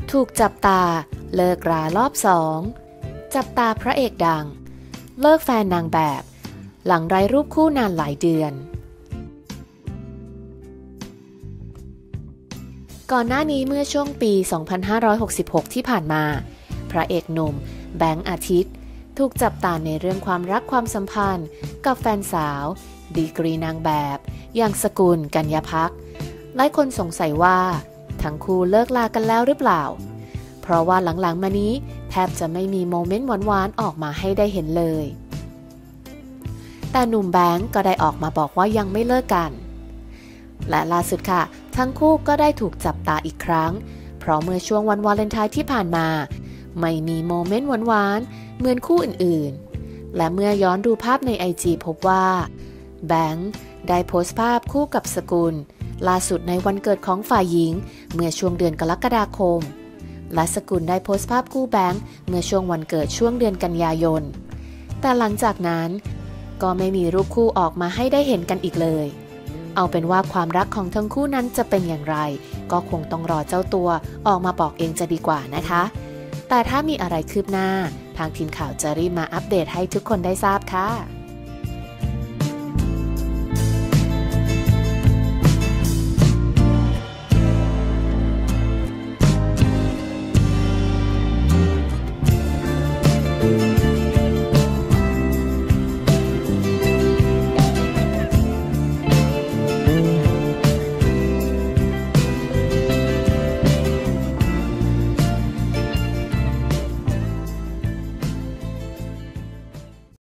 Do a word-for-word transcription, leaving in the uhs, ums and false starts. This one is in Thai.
ถูกจับตาเลิกรารอบสองจับตาพระเอกดังเลิกแฟนนางแบบหลังไร้รูปคู่นานหลายเดือนก่อนหน้านี้เมื่อช่วงปี สองพันห้าร้อยหกสิบหก ที่ผ่านมาพระเอกหนุ่มแบงค์อาทิตย์ถูกจับตาในเรื่องความรักความสัมพันธ์กับแฟนสาวดีกรีนางแบบอย่างสกุลกัญญาภักดิ์หลายคนสงสัยว่าทั้งคู่เลิกลากันแล้วหรือเปล่าเพราะว่าหลังๆมานี้แทบจะไม่มีโมเมนต์หวานๆออกมาให้ได้เห็นเลยแต่หนุ่มแบงค์ก็ได้ออกมาบอกว่ายังไม่เลิกกันและล่าสุดค่ะทั้งคู่ก็ได้ถูกจับตาอีกครั้งเพราะเมื่อช่วงวันวาเลนไทน์ที่ผ่านมาไม่มีโมเมนต์หวานๆเหมือนคู่อื่นๆและเมื่อย้อนดูภาพใน ไอ จี พบว่าแบงค์ได้โพสต์ภาพคู่กับสกุลล่าสุดในวันเกิดของฝ่ายหญิงเมื่อช่วงเดือนกรกฎาคมและสกุลได้โพสต์ภาพคู่แบงค์เมื่อช่วงวันเกิดช่วงเดือนกันยายนแต่หลังจากนั้นก็ไม่มีรูปคู่ออกมาให้ได้เห็นกันอีกเลยเอาเป็นว่าความรักของทั้งคู่นั้นจะเป็นอย่างไรก็คงต้องรอเจ้าตัวออกมาบอกเองจะดีกว่านะคะแต่ถ้ามีอะไรคืบหน้าทางทีมข่าวจะรีบมาอัปเดตให้ทุกคนได้ทราบค่ะ